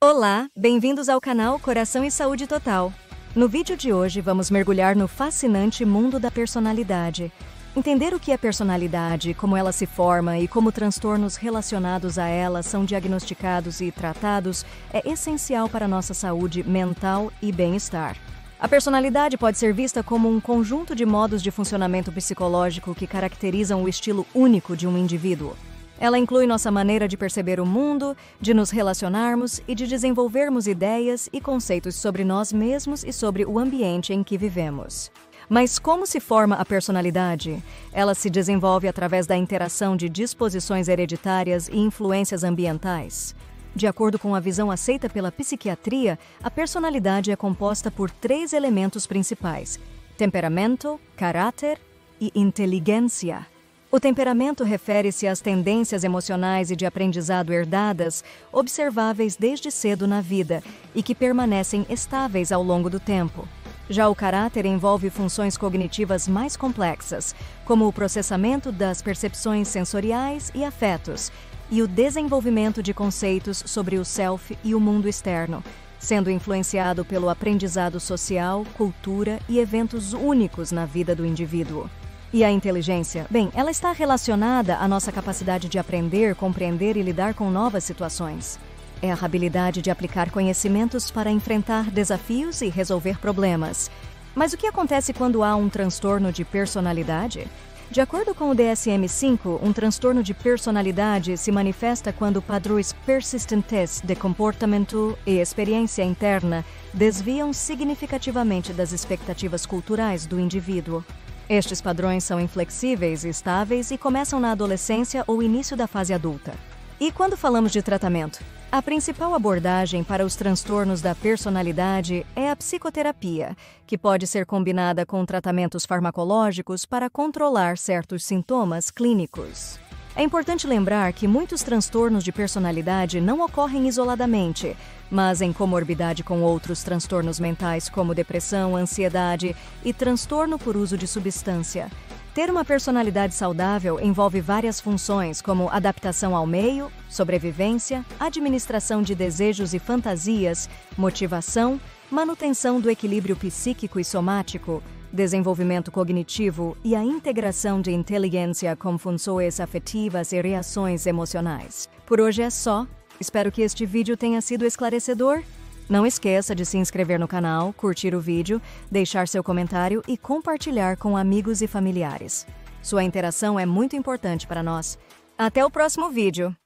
Olá, bem-vindos ao canal Coração e Saúde Total. No vídeo de hoje vamos mergulhar no fascinante mundo da personalidade. Entender o que é personalidade, como ela se forma e como transtornos relacionados a ela são diagnosticados e tratados é essencial para a nossa saúde mental e bem-estar. A personalidade pode ser vista como um conjunto de modos de funcionamento psicológico que caracterizam o estilo único de um indivíduo. Ela inclui nossa maneira de perceber o mundo, de nos relacionarmos e de desenvolvermos ideias e conceitos sobre nós mesmos e sobre o ambiente em que vivemos. Mas como se forma a personalidade? Ela se desenvolve através da interação de disposições hereditárias e influências ambientais. De acordo com a visão aceita pela psiquiatria, a personalidade é composta por 3 elementos principais: temperamento, caráter e inteligência. O temperamento refere-se às tendências emocionais e de aprendizado herdadas, observáveis desde cedo na vida e que permanecem estáveis ao longo do tempo. Já o caráter envolve funções cognitivas mais complexas, como o processamento das percepções sensoriais e afetos, e o desenvolvimento de conceitos sobre o self e o mundo externo, sendo influenciado pelo aprendizado social, cultura e eventos únicos na vida do indivíduo. E a inteligência? Bem, ela está relacionada à nossa capacidade de aprender, compreender e lidar com novas situações. É a habilidade de aplicar conhecimentos para enfrentar desafios e resolver problemas. Mas o que acontece quando há um transtorno de personalidade? De acordo com o DSM-5, um transtorno de personalidade se manifesta quando padrões persistentes de comportamento e experiência interna desviam significativamente das expectativas culturais do indivíduo. Estes padrões são inflexíveis e estáveis e começam na adolescência ou início da fase adulta. E quando falamos de tratamento? A principal abordagem para os transtornos da personalidade é a psicoterapia, que pode ser combinada com tratamentos farmacológicos para controlar certos sintomas clínicos. É importante lembrar que muitos transtornos de personalidade não ocorrem isoladamente, mas em comorbidade com outros transtornos mentais como depressão, ansiedade e transtorno por uso de substância. Ter uma personalidade saudável envolve várias funções, como adaptação ao meio, sobrevivência, administração de desejos e fantasias, motivação, manutenção do equilíbrio psíquico e somático, desenvolvimento cognitivo e a integração de inteligência com funções afetivas e reações emocionais. Por hoje é só. Espero que este vídeo tenha sido esclarecedor. Não esqueça de se inscrever no canal, curtir o vídeo, deixar seu comentário e compartilhar com amigos e familiares. Sua interação é muito importante para nós. Até o próximo vídeo!